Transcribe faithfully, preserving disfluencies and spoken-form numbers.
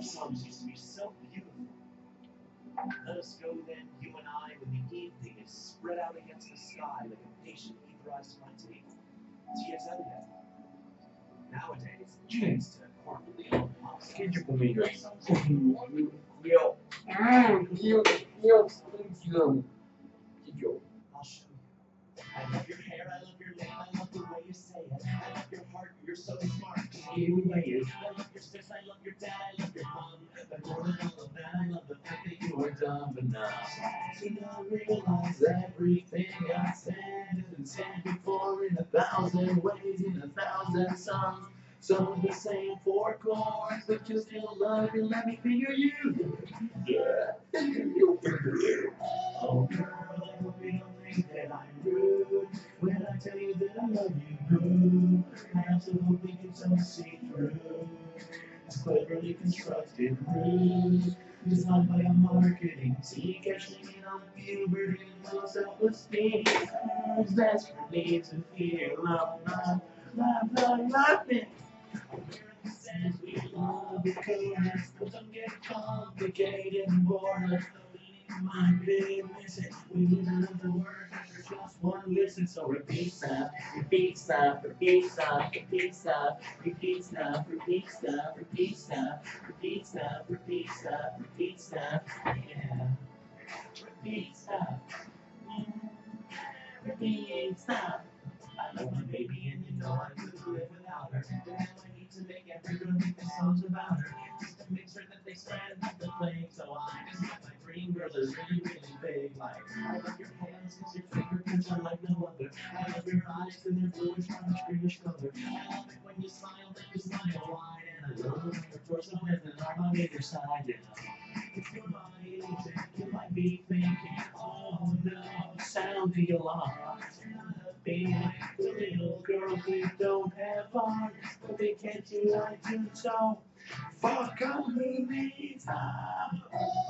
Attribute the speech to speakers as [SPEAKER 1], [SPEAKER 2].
[SPEAKER 1] songs used to be so beautiful. Let us go then, you and I, when the evening is spread out against the sky like a patient etherized frontier. T X L yet? Nowadays, changed to corporately owned house.
[SPEAKER 2] Che de comigo? Eu. Ah, eu, eu, eu. Eu.
[SPEAKER 1] I'll show you. I love your hair, I love your name, I love the way you say it. I love your heart, you're so smart.
[SPEAKER 2] You way.
[SPEAKER 1] I love your sis, I love your dad, I love your mom. But more than all of that, I love the fact that you are dumb enough to not realize everything I said and said before in a thousand ways, in a thousand songs. Some of the same four chords, but you still love me, let me figure you.
[SPEAKER 2] Yeah. You figure you.
[SPEAKER 1] Oh girl, I hope you don't think that I'm rude when I tell you that I love you, boo. I absolutely can so see through this cleverly constructed ruse designed by a marketing team, cashing in on puberty and low self-esteem. Who's desperately to feel love, love, love, love, loving. Says we love because don't get complicated and bored. My business, we need another word after just one listen. So repeat stuff, repeat stuff, repeat stuff, repeat stuff, repeat stuff, repeat stuff, repeat stuff, repeat stuff, repeat stuff, repeat stuff, yeah, repeat stuff, repeat stuff. I love my baby and you know I couldn't live without her. But now I need to make every girl make the songs about her, just to make sure that they spread the flame. So I just got my dream girls are really, really big. Like, I love your hands cause your fingerprints are like no other. I love your eyes cause they're bluish, brownish, greenish color. I love it when you smile, then you smile wide. And I love it when your torso has an arm on either side. You know, if your body needs it, you might be thinking, oh no, sound the alarm. Being the little girls who don't have arms, but they can't do iTunes, so fuck on me, time.